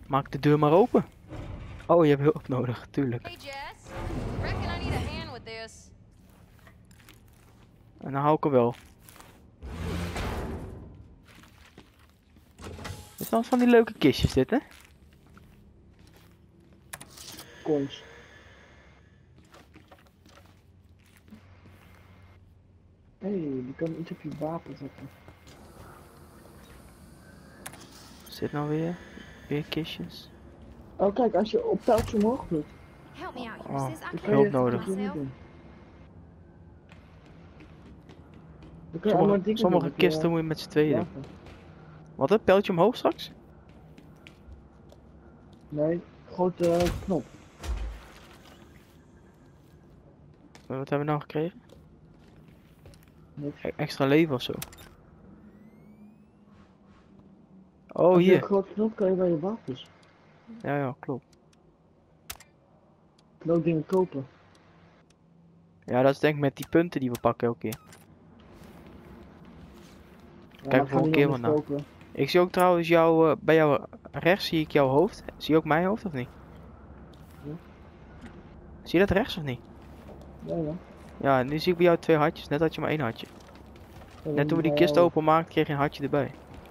Maak de deur maar open. Oh, je hebt hulp nodig, tuurlijk. Hey Jess, reckon I need a hand with this. En dan hou ik hem wel. Is dan van die leuke kistjes dit, hè? Coins. Hé, die kan iets op je wapen zetten. Is dit nou weer? Weer kistjes? Oh kijk, als je op pijltje omhoog doet, Help me out Oh, here, sis. I dan can't kan hulp je do this nodig. by dingen myself. doen. Dan kan je allemaal dingen Sommige doen met je kisten moet je met z'n tweeën doen. wapen. Wat, een pijltje omhoog straks? Nee, grote knop. Wat hebben we nou gekregen? Niks. Extra leven of zo. Oh, Als je een hier. grote knop kan je bij je wapens. Ja, klopt. Je kan ook dingen kopen. Ja, dat is denk ik met die punten die we pakken elke keer. Ja, Kijk maar voor een kan keer niet wat anders nou. kopen. Ik zie ook trouwens jou, bij jou rechts zie ik jouw hoofd. Zie je ook mijn hoofd of niet? Ja. Zie je dat rechts of niet? Ja, ja. Ja, nu zie ik bij jou 2 hartjes. Net had je maar 1 hartje. Ja, Net toen we die bij kist jou- openmaakten kreeg je een hartje erbij.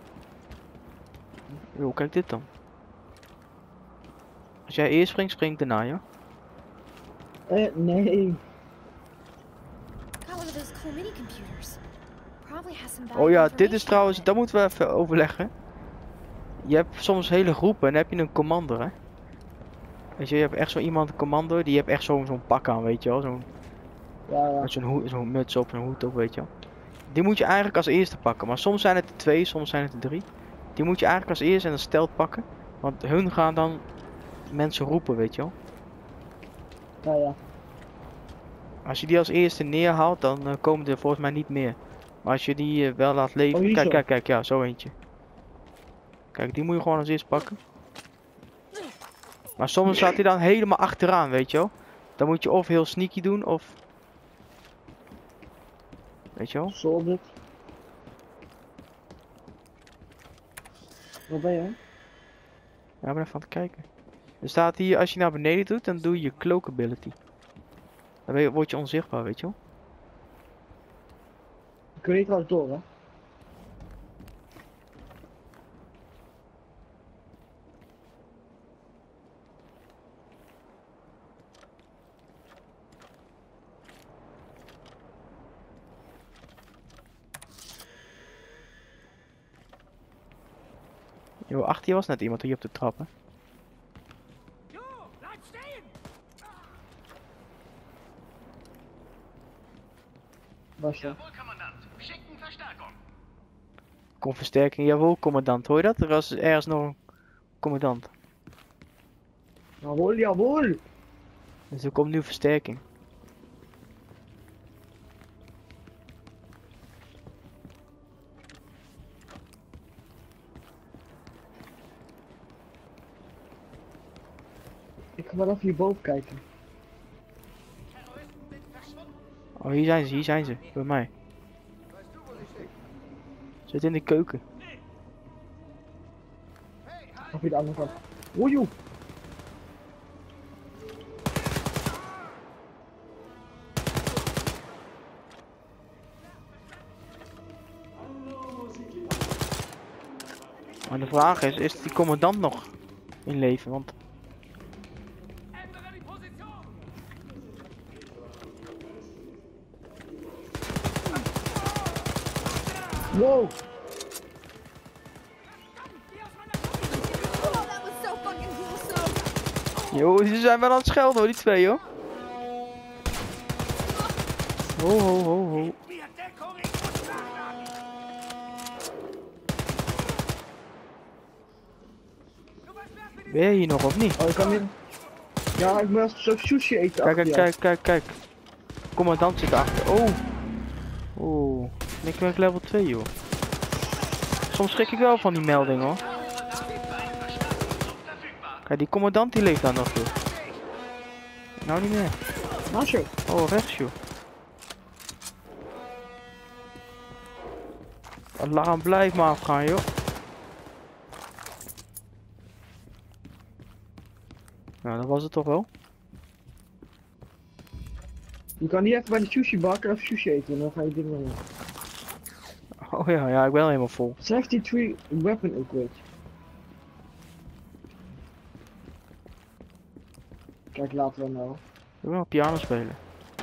Yo, kijk dit dan. Als jij eerst springt, spring ik daarna, ja? Nee. Got one of those cool mini computers. Probably has some Oh valuable ja, dit is information trouwens, on it. dat moeten we even overleggen. Je hebt soms hele groepen en dan heb je een commandor, hè? Weet je hebt echt zo iemand, een commandor, die heeft echt zo'n pak aan, weet je wel? Ja, ja. Met zo'n muts op, zo'n hoed op, weet je wel. Die moet je eigenlijk als eerste pakken, maar soms zijn het er 2, soms zijn het er 3. Die moet je eigenlijk als eerste en dan stelt pakken. Want hun gaan dan mensen roepen, weet je wel. Ja, ja. Als je die als eerste neerhaalt, dan komen er volgens mij niet meer. Maar als je die wel laat leven... Oh, hier kijk, zo. kijk, kijk, ja, zo eentje. Kijk, die moet je gewoon als eerste pakken. Maar soms staat hij dan helemaal achteraan, weet je wel. Dan moet je of heel sneaky doen, of... Weet je wel? Solid. Waar ben je? Ja, ik ben even aan het kijken. Er staat hier, als je naar beneden doet, dan doe je cloak ability. Dan word je onzichtbaar, weet je wel. Ik kun niet trouwens door, hè? Yo, achter je was net iemand hier op de trappen. Waar is dat? Jawohl, Kommandant. Schicken Verstärkung. Kom versterking, jawel, commandant. Hoor je dat? Er was ergens nog een commandant. Jawohl, jawohl! Dus er komt nu versterking. Ik ga wel even hierboven kijken. Terroristen sind verschwunden. Oh, hier zijn ze. Bij mij. Zit in de keuken. Of je de andere kant. Oei, Maar de vraag is die commandant nog in leven? Want Ändere die Position. wow! Oh, that was so fucking cool, so. yo, ze zijn wel aan het schelden hoor, die twee joh. Ho, ho, ho, ho. Wir Deckung, ich muss nachladen. Du versperrst mir die Ben jij hier nog of niet? Oh, ik kan niet... Ja, ik moet als zo sushi eten Kijk, achter kijk, jou. kijk, kijk, kijk. Commandant zit achter. Oh. Oh. Ik ben level 2 joh. Soms schrik ik wel van die melding hoor. Kijk, die commandant die leeft daar nog joh. Nou niet meer. Naast je. Oh, rechts joh. Alarm blijft maar afgaan joh. Nou, dat was het toch wel. Je kan niet even bij de sushi bakken of sushi eten en dan ga je dingen heen. Oh ja, ja, ik ben al helemaal vol. 63 weapon upgrade. Kijk, laten we nou. Ik wil wel piano spelen.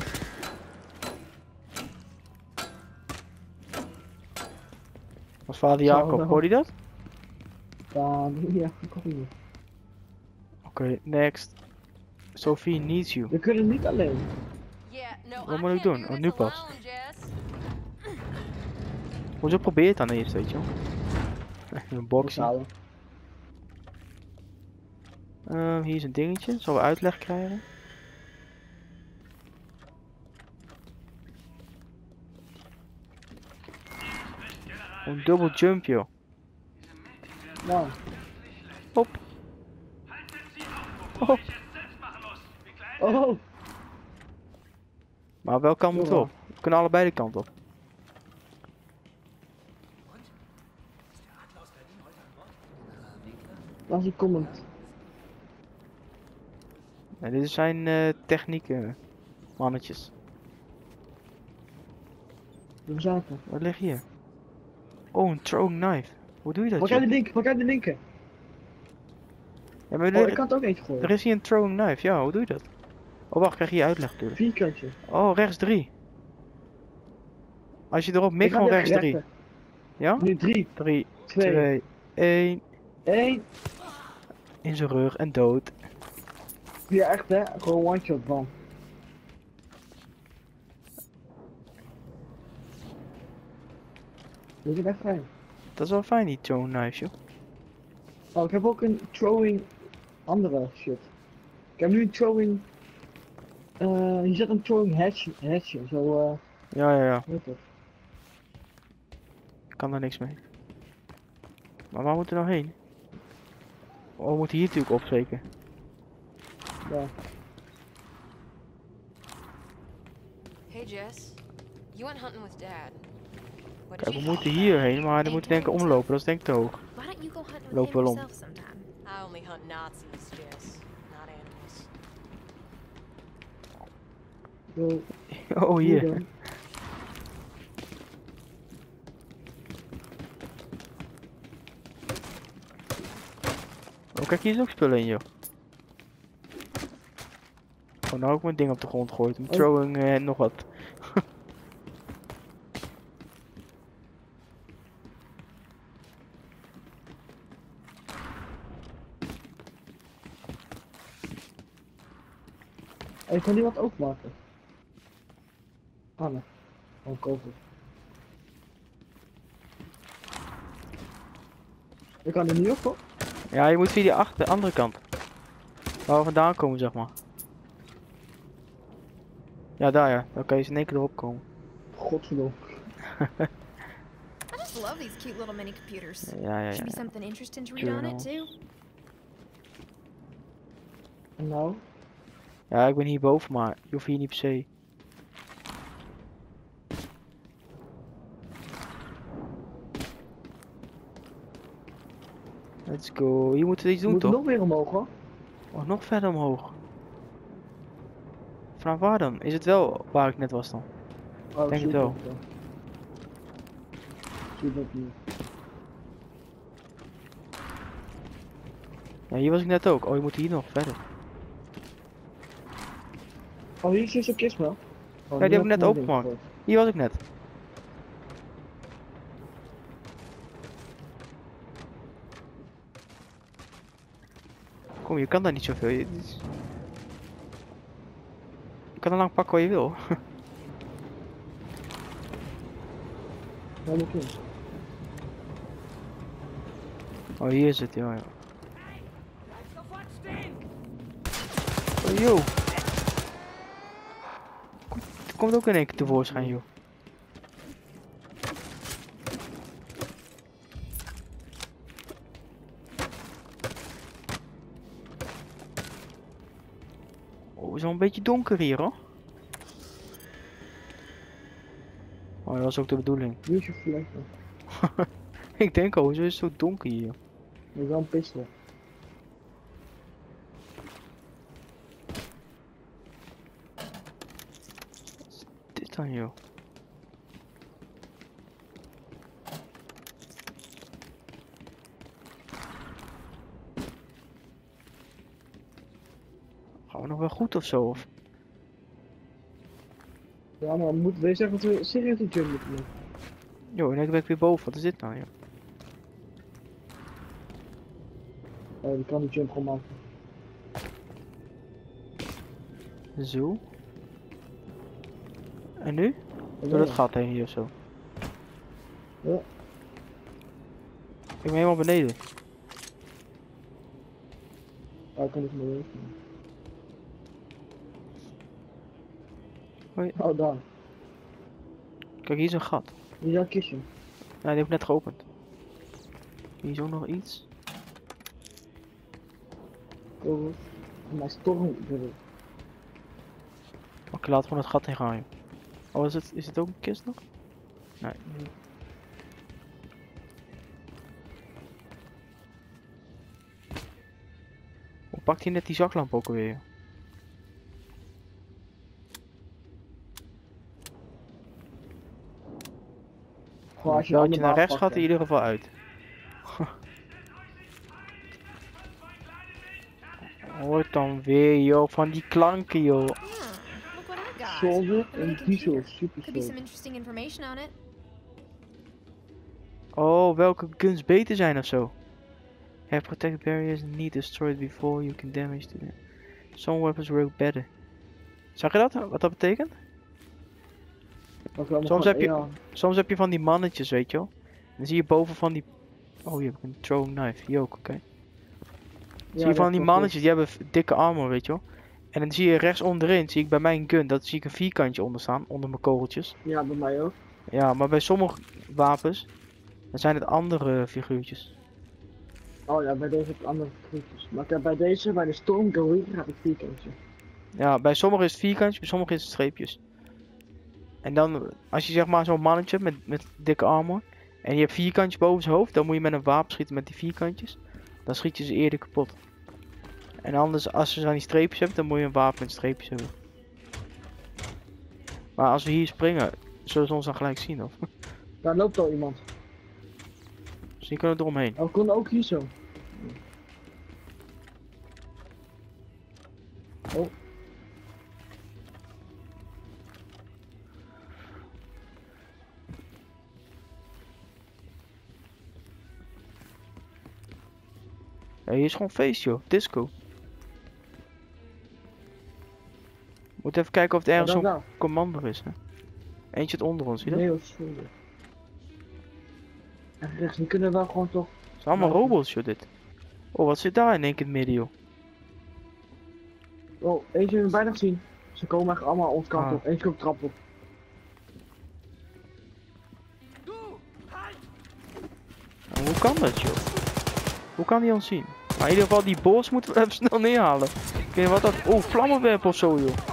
Was vader Jacob, nou. hoorde je dat? Ja, ik kom hier. Oké, next. Sophie needs you. We kunnen niet alleen. Yeah, no, Wat I moet ik can't doen? do Oh, this nu pas. alone, Jess. Hoezo probeer je het dan eerst, weet je wel? Een boxie. Betalen. Hier is een dingetje, zullen we uitleg krijgen? Een double jump, joh. Nou, Hop. Oh. oh, Maar welke kant moeten we op? We kunnen allebei de kant op. laat een comment. En dit zijn technieken, mannetjes. De zaken. Wat ligt hier? Oh, een throwing knife. Hoe doe je dat, Pak uit joh? de link, pak uit de linker. Ja, maar Oh, ik kan het ook eentje gooien. er is hier een throwing knife. Ja, hoe doe je dat? Oh, wacht, krijg je hier uitleg natuurlijk. Vierkantje. Oh, rechts 3. Als je erop Ik mikt, ga gewoon weg, rechts 3. rechter. Ja? Nu 3, 3, 2, 2, 1. 1. In zijn rug en dood. Ja, echt hè, gewoon one shot van. Dit is echt fijn. Dat is wel fijn, die throwing knife, joh. Oh, ik heb ook een throwing andere shit. Ik heb nu een throwing. Hier zit een throwing hatch, zo Ja, ja, ja. weet het. Ik kan daar niks mee. Maar waar moeten we nou heen? Oh, we moeten hier natuurlijk op, zeker. Ja. Hey, Jess. You went hunting with Dad. What Kijk, did we you... moeten hierheen, maar dan moeten we denk ik omlopen. Dat is denk ik te hoog. Why don't you go hunting with Loop him wel om. yourself sometime? I only hunt Nazis, Jess. Not animals. Zo, Oh, hier hier. dan. Oh, kijk, hier is ook spullen in, joh. Oh, nou ook mijn ding op de grond gegooid. Een Oh. throwing en nog wat. Oh, ik kan die wat openmaken. Ah nee, gewoon kopen. Ik kan er niet op hoor. Ja, je moet via de andere kant. Waar we vandaan komen, zeg maar. Ja, daar ja. Dan kan je in één keer erop komen. Godverdomme. I just love these cute little mini computers. Ja, ja, ja. Should be ja. something interesting to read on it too. En nou? Ja, ik ben hierboven, maar je hoeft hier niet per se. Let's go. Hier moeten we iets We doen, moeten toch? nog weer omhoog hoor. Oh, nog verder omhoog. Vanaf waar dan? Is het wel waar ik net was dan? Oh, Denk het super, wel. ja. Zie dat niet. Ja, hier was ik net ook. Oh, je moet hier nog verder. Oh, hier is een kist wel. Oh, die nu heb ik net mijn opengemaakt. ding Hier was ik net. Kom, je kan daar niet zoveel. Je kan er lang pakken wat je wil. gegooid. Ja, dat is. Oh, hier is het, ja. Bleib sofort stehen! Oh, yo. Het komt ook in één keer tevoorschijn, joh. Oh, het is wel een beetje donker hier, hoor. Oh, dat was ook de bedoeling. Nu is je vlek. Ik denk al, hoezo is het zo donker hier? Dat is wel een pistool. dan, joh? Gaan we nog wel goed of zo? Of? Ja, maar moeten we zeggen dat we serieus een jump moeten doen? Jo, en dan ben ik weer boven. Wat is dit nou, joh? Oh, die kan die jump gewoon maken. Zo. En nu? Door dat gat heen hier of zo. Ja. Ik ben helemaal beneden. Oh, ik kan niet meer weten. Hoi. Oh, daar. Kijk, hier is een gat. Hier is een kistje. Ja, die heb ik net geopend. Hier is ook nog iets. Oh, maar storm. Oké, laat gewoon het gat in gaan, joh. Oh, is het ook een kist nog? Nee. niet. Hoe pakt hij net die zaklamp ook alweer, joh? Gewoon als je Als de je naar andere rechts gaat, in ieder geval uit. Hoort dan weer, joh, van die klanken, joh. Look what I got. Solder en diesel, super Could be some solder. interesting information on it. Oh, welke guns beter zijn of zo. Have protect barriers and need destroyed before you can damage to them. Some weapons work better. Zag je dat? Wat dat betekent? Soms heb je van die mannetjes, weet je wel. Dan zie je boven van die... Oh, hier heb ik een throwing knife. Hier ook, oké. Zie je van die mannetjes, die hebben dikke armor, weet je wel. En dan zie je rechts onderin, zie ik bij mij een gun, dat zie ik een vierkantje onder staan, onder mijn kogeltjes. Ja, bij mij ook. Ja, maar bij sommige wapens, dan zijn het andere figuurtjes. Oh ja, bij deze heb ik andere groepjes. Maar ik heb bij deze, bij de Storm Gorilla, heb ik vierkantje. Ja, bij sommigen is het vierkantjes, bij sommigen is het streepjes. En dan, als je zeg maar zo'n mannetje met dikke armor, en je hebt vierkantjes boven zijn hoofd, dan moet je met een wapen schieten met die vierkantjes. Dan schiet je ze eerder kapot. En anders, als je zo die streepjes hebt, dan moet je een wapen met streepjes hebben. Maar als we hier springen, zullen ze ons dan gelijk zien, of? Daar loopt al iemand. Dus hier kunnen we eromheen. Oh, we konden ook hier zo. Oh. Ja, hier is gewoon feest, joh. Disco. Moet even kijken of er ergens zo'n daar. commander is, hè. Eentje het onder ons, zie je dat? Nee, dat is schuldig. En rechts, die kunnen wel gewoon toch... Het zijn allemaal robots, joh, dit. Oh, wat zit daar in één keer in het midden, joh? Oh, eentje hebben we bijna gezien. Ze komen echt allemaal ons kant Ah. op. Eentje komt trap op. En hoe kan dat, joh? Hoe kan die ons zien? Maar in ieder geval, die boss moeten we even snel neerhalen. Ik weet niet wat dat... Oh, vlammenwerp of zo, joh.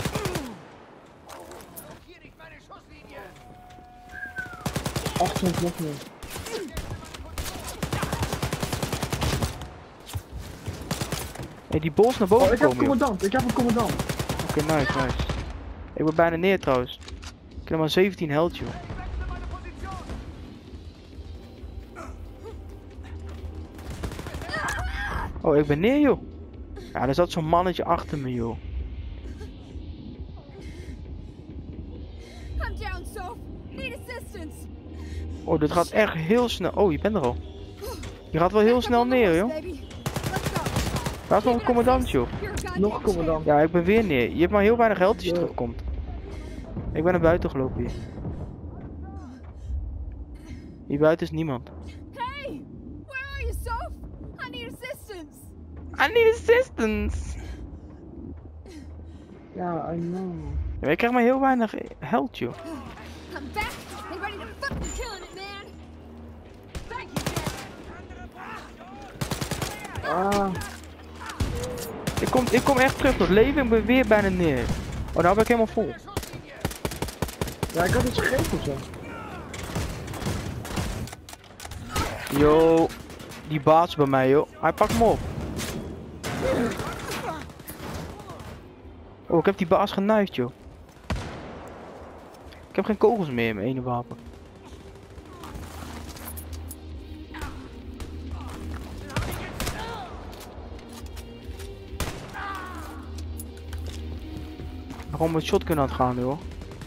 Achter nog meer. Hey, die boss naar Oh, boven ik heb een komen, joh. commandant. Ik heb een commandant. Oké, nice, nice. Ik ben bijna neer, trouwens. Ik heb maar 17 health, joh. Oh, ik ben neer, joh. Ja, er zat zo'n mannetje achter me, joh. I'm down, Soph. Need assistance. Oh, dit gaat echt heel snel. Oh, je bent er al. Je gaat wel heel snel neer, joh. Baby. Let's go. Waar is nog een commandant, joh? You're a goddamn Nog een commandant. Ja, ik ben weer neer. Je hebt maar heel weinig geld als je Ja. terugkomt. Ik ben naar buiten gelopen hier. Hier buiten is niemand. Hey! Where are you, Soph? I need assistance. I need assistance! Ja, I know. Ja, ik krijg maar heel weinig geld, joh. I'm back and ready to fucking killing it, man. Thank you, Dad. Ah, Ik kom echt terug tot leven. Ik ben weer bijna neer. Oh, nou ben ik helemaal vol. ja, ik had iets gegeten of zo. Yo, die baas bij mij, joh. Hij pakt me op. Oh, ik heb die baas genaaid, joh. heb geen kogels meer in mijn ene wapen. Gewoon met shotgun aan het gaan nu hoor.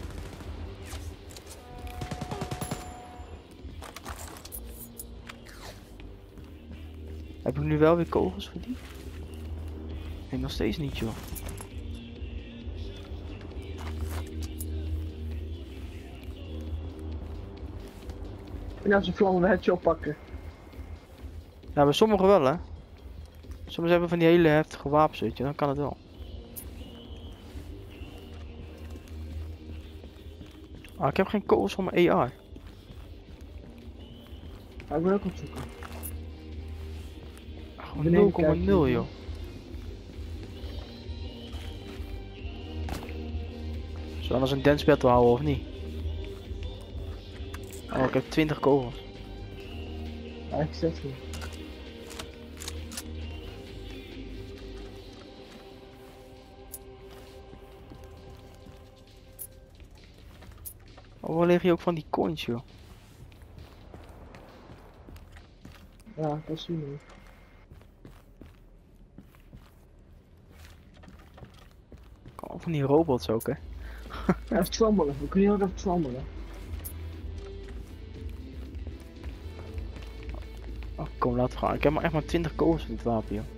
Heb ik nu wel weer kogels voor die? Nee, nog steeds niet joh. En als ze vlammen headshot pakken. Ja, bij sommigen wel hè. Sommigen hebben van die hele heftige wapens, weet je, dan kan het wel. Ah, ik heb geen kogels voor mijn AR. Ja, ik ben ook aan het zoeken. Gewoon 0,0 joh. Zullen we anders een dance battle houden of niet? Oh, ik heb 20 kogels. Ja, ik 16. Oh, waar liggen hier ook van die coins joh? Ja, dat is nu. Oh, van die robots ook hè? Ja, even trommelen. We kunnen hier ook even trommelen. Oh, kom, laten we gaan. Ik heb maar echt maar 20 kogels voor dit wapen joh.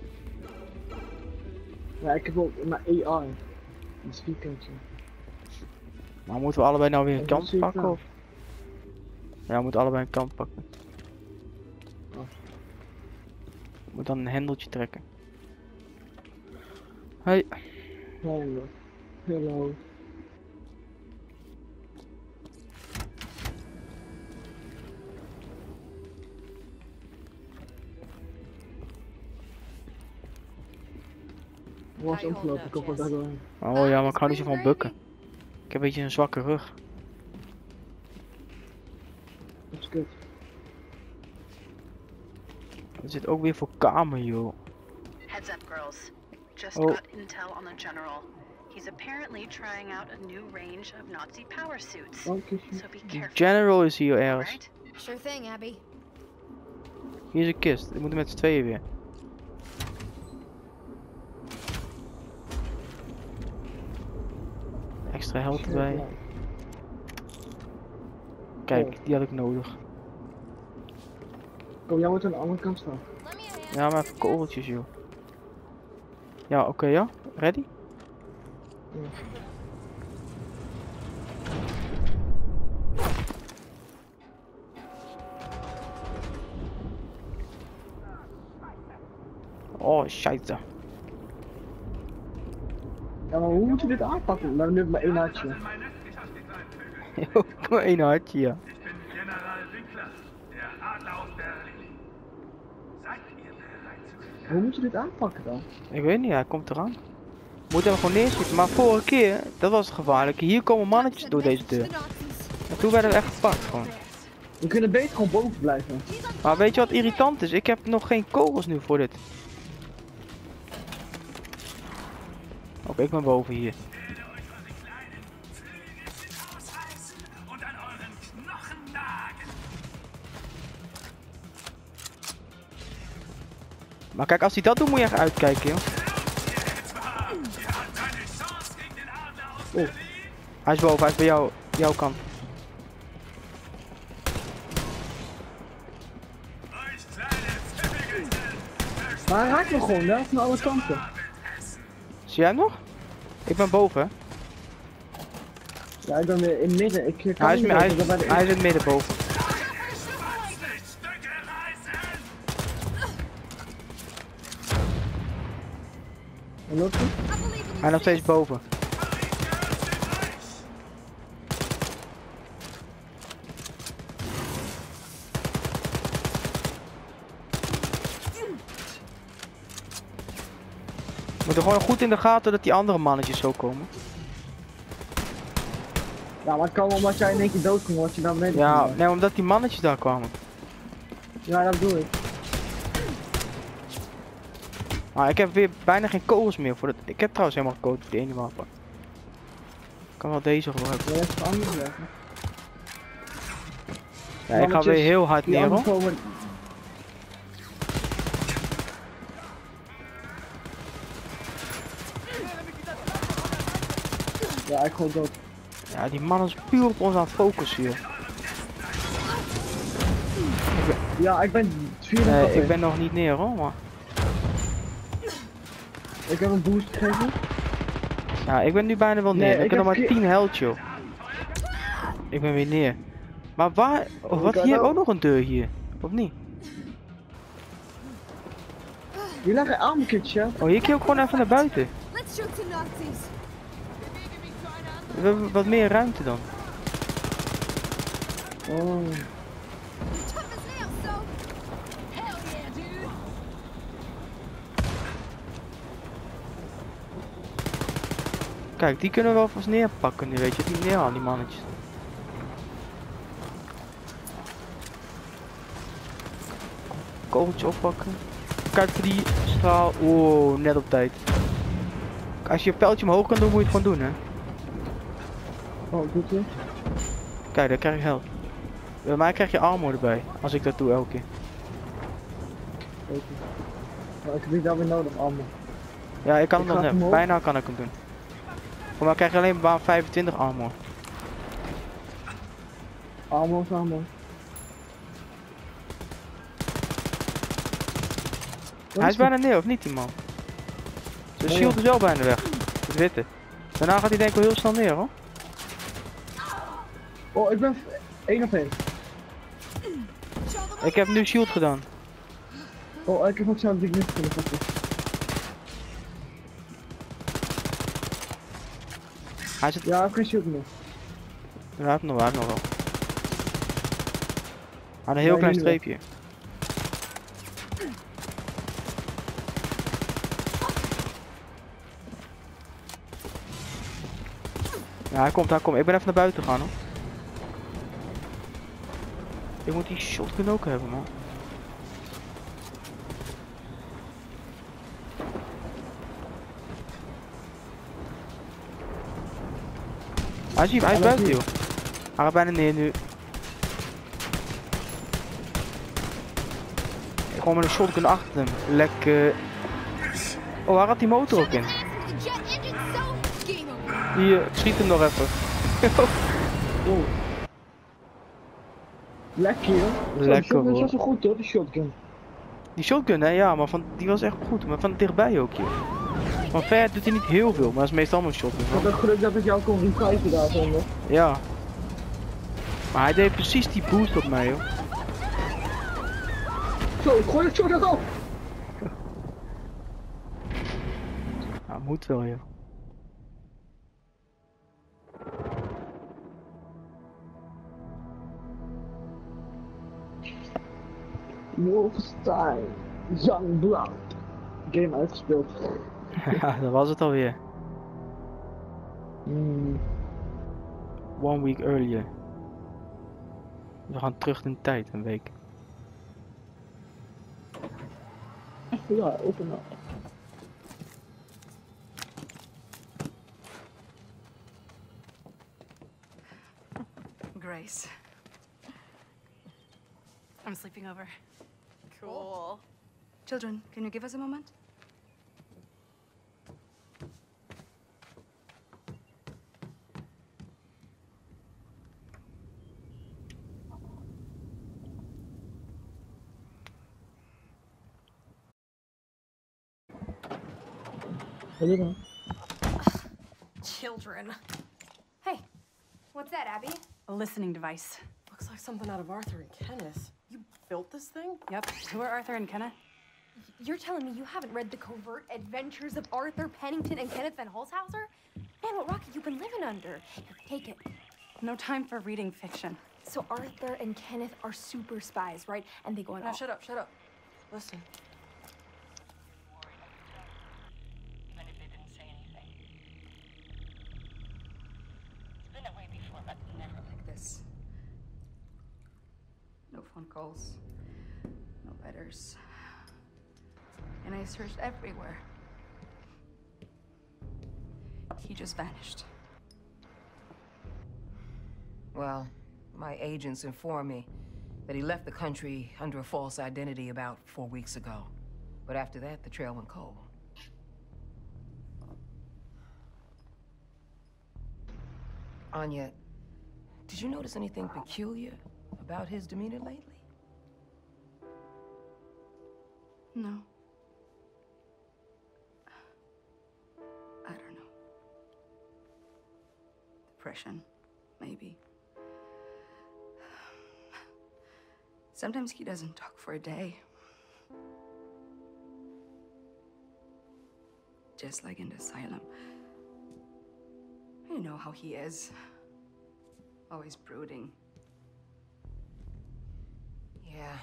Ja, ik heb ook mijn AR. Een speakertje. Maar moeten we allebei nou weer een Ja, kant dat zie ik pakken wel. of? Ja, we moeten allebei een kant pakken. Oh. Ik moet dan een hendeltje trekken. Hey. Hallo. Hallo. Was opgelopen, ik hoop dat daardoor. Oh ja, maar ik hou niet zo van bukken. Ik heb een beetje een zwakke rug. Dat is kut. Er zit ook weer voor kamer joh. Heads up, girls. Just Oh. got intel on the general. He's apparently trying out a new range of Nazi power suits. Oh, kusje. So be Die careful. general is hier ergens. Alright? Sure thing, Abby. Hier is een kist. We moeten met z'n tweeën weer. Extra held erbij. Kijk, die had ik nodig. Kom, jij moet aan de andere kant staan. Let me a hand. Ja, maar even kogeltjes joh. Ja, oké ja. Ready? Ja. Oh, scheisse. Ja, maar hoe moet je dit aanpakken? Nou, nu heb ik maar één hartje. Ook maar één hartje, ja. Ich bin General Winkler, der Adler aus Berlin. Seid ihr bereit zu Hoe moet je dit aanpakken dan? Ik weet niet, hij komt eraan. We moeten hem gewoon neerschieten. Maar vorige keer, dat was het gevaarlijke. Hier komen mannetjes door deze deur. En toen werden we echt gepakt gewoon. We kunnen beter gewoon boven blijven. Maar weet je wat irritant is? Ik heb nog geen kogels nu voor dit. Oké, ik ben boven hier. und an euren Knochen nagen. Maar kijk, als hij dat doet, moet je echt uitkijken, joh. Oh. Hij is boven, hij is bij jouw kant. Maar hij raakt me gewoon, hè? Van alle kanten. Zie jij hem nog? Ik ben boven, hè? Ja, ik ben weer in het midden. Ik kan Hij is, niet hij, weten waar de- hij is in het midden boven. En loopt hij? Hij is nog steeds boven. We moeten gewoon goed in de gaten dat die andere mannetjes zo komen. Ja, maar het kan wel omdat jij in één keer dood kon, word je dan beneden. Ja, gegaan. nee, omdat die mannetjes daar kwamen. Ja, dat bedoel ik. Maar ik heb weer bijna geen kogels meer voor het. Ik heb trouwens helemaal gekozen voor die ene wapen. Ik kan wel deze gebruiken. Ja, dat is het andere leggen. Ja, ik ga weer heel hard Die neer anderen hoor. komen... Ja, ik gooi dood. Ja, die man is puur op ons aan het focussen hier. Ja, ik ben 4 Nee, ik ben nog niet neer hoor, maar... Ik heb een boost gegeven. Ja, ik ben nu bijna wel neer. Nee, Ik ik heb nog heb maar 10 health joh. Ik ben weer neer. Maar waar... Oh, wat? Hier heb ik ook nog een deur hier. Of niet? Die leggen armkits, ja? Oh, hier kun je ook gewoon even naar buiten. Let's shoot some Nazis. We hebben wat meer ruimte dan. Oh. Tough as nails, so. Hell yeah, dude. Kijk, die kunnen we wel vast neerpakken nu, weet je. Die neer aan die mannetjes. Kogeltje oppakken. Kijk voor die straal. Wow, net op tijd. Als je je pijltje omhoog kan doen, moet je het gewoon doen, hè. Oh, goed hè? Kijk, daar krijg je health. Bij mij krijg je armor erbij, als ik dat doe elke keer. Oké. Maar ik heb die daar weer nodig, allemaal. Ja, ik kan Ik hem ga nog net. omhoog. Bijna kan ik hem doen. Maar dan krijg je alleen maar 25 armor. Allemaal is allemaal. Hij is bijna neer, of niet die man? Zijn Nee, shield ja. is wel bijna weg. Het witte. Daarna gaat hij denk ik wel heel snel neer hoor. Oh, ik ben 1 op 1. Ik heb nu shield gedaan. Oh, ik heb ook zo'n ding niet kunnen pakken. Hij zit... Ja, ik heb geen shield meer. Hij heeft nog wel. Aan een heel Nee, klein nu wel. streepje. Ja, hij komt. Ik ben even naar buiten gegaan hoor. Ik moet die shotgun ook hebben man. Hij is buiten joh. Hij gaat bijna neer nu. Ik gewoon met een shotgun achter hem. Lekker. Oh, hij had die motor ook in. The jet engine, so. Game over. Hier, schiet hem nog even. Oh. Lekker joh. Zo, die Lekker, shotgun is hoor. wel zo goed hoor, die shotgun. Die shotgun hè, ja, maar die was echt goed. Maar van dichtbij ook joh. Van ver doet hij niet heel veel, maar dat is meestal mijn shotgun. Ik had hoor. ook geluk dat ik jou kon reviven daar zonder. Ja. Maar hij deed precies die boost op mij joh. Zo, ik gooi het zo erop. Nou, moet wel joh. Wolfenstein. Youngblood. Game uitgespeeld. Ja, dat was het alweer. Hmm. 1 week earlier. We gaan terug in de tijd, een week. Ja, open up. Grace. I'm sleeping over. Cool. Children, can you give us a moment? Wat is dat? Children. Hey, what's that, Abby? A listening device. Looks like something out of Arthur and Kenneth. You built this thing? Yep. Who are Arthur and Kenneth? You're telling me you haven't read the covert adventures of Arthur Pennington and Kenneth Van Holzhauser? Man, what rock have you been living under? Here, take it. No time for reading fiction. So Arthur and Kenneth are super spies, right? And they go on Now all... shut up, shut up. Listen. Even if they didn't say anything. It's been that way before, but never like this. No phone calls. No letters. And I searched everywhere. He just vanished. Well, my agents informed me that he left the country under a false identity about 4 weeks ago. But after that, the trail went cold. Anya, did you notice anything peculiar about his demeanor lately? No. I don't know. Depression, maybe. Sometimes he doesn't talk for a day. Just like in the asylum. You know how he is. Always brooding. Yeah.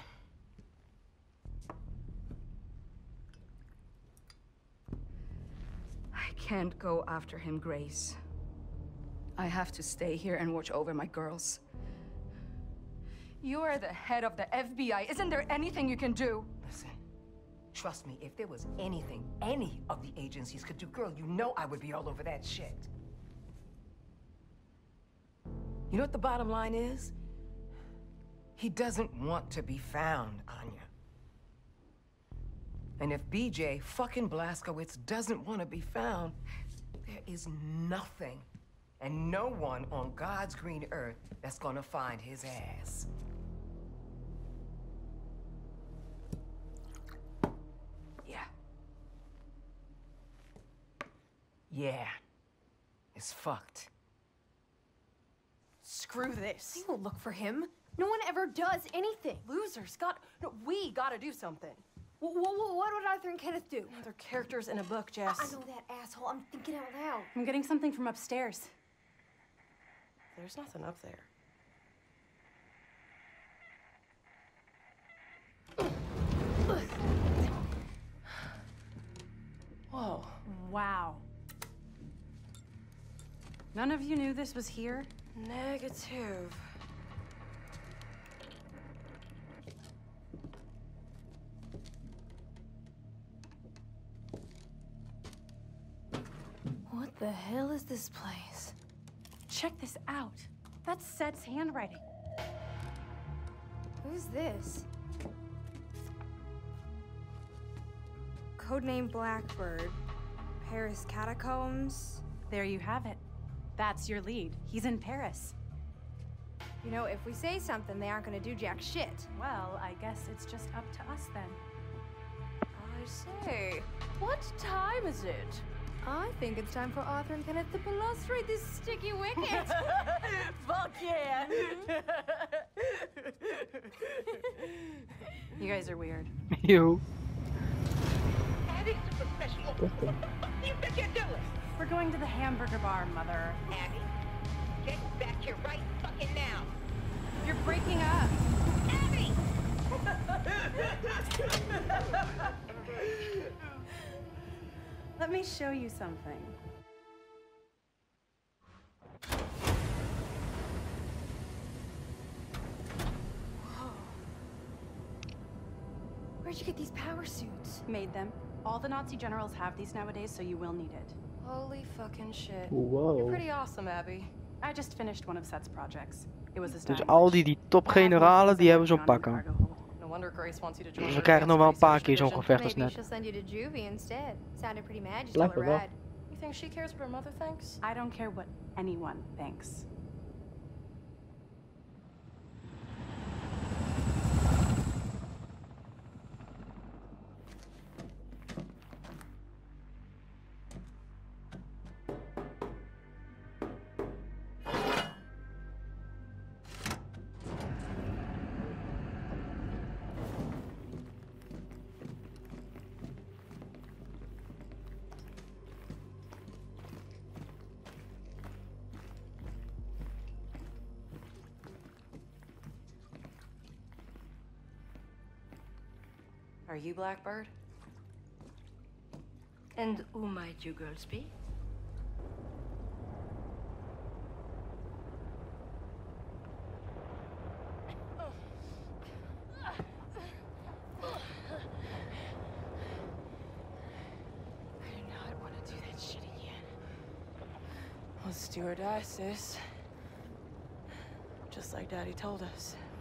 I can't go after him, Grace. I have to stay here and watch over my girls. You are the head of the FBI. Isn't there anything you can do? Listen, trust me, if there was anything any of the agencies could do, girl, you know I would be all over that shit. You know what the bottom line is? He doesn't want to be found, Anya. And if BJ fucking Blazkowicz doesn't want to be found, there is nothing and no one on God's green earth that's gonna find his ass. Yeah. Yeah. It's fucked. Screw this. We won't look for him. No one ever does anything. Losers we gotta do something. What would Arthur and Kenneth do? They're characters in a book, Jess. I know that, asshole. I'm thinking out loud. I'm getting something from upstairs. There's nothing up there. Whoa. Wow. None of you knew this was here? Negative. What the hell is this place? Check this out. That's Seth's handwriting. Who's this? Codename Blackbird. Paris Catacombs. There you have it. That's your lead. He's in Paris. You know, if we say something, they aren't gonna do jack shit. Well, I guess it's just up to us then. I say, what time is it? I think it's time for Arthur and Kenneth to balustrate this sticky wicket. Fuck yeah! You guys are weird. Ew. Abby, super professional. What the fuck do you think you're doing? We're going to the hamburger bar, Mother. Abby, get back here right fucking now. You're breaking up. Abby! Let me show you something. Where'd you get these power suits? Made them. All the Nazi generals have these nowadays, so you will need it. Holy fucking shit. Wow. You're pretty awesome, Abby. I just finished one of Seth's projects. It was a Dus styling al wish. die topgeneralen, die hebben zo'n pakken. No wonder Grace wants you to join Dus we her krijgen nog wel een paar advanced keer zo'n research gevecht als Maybe net. she'll send you to juvie instead. Sounded pretty mad. Just Blijft tell er her wel. ride. division. You think she cares what her mother thinks? I don't care what anyone thinks. Are you Blackbird? And who might you girls be? I do not want to do that shit again. Let's do or die, sis. Just like Daddy told us.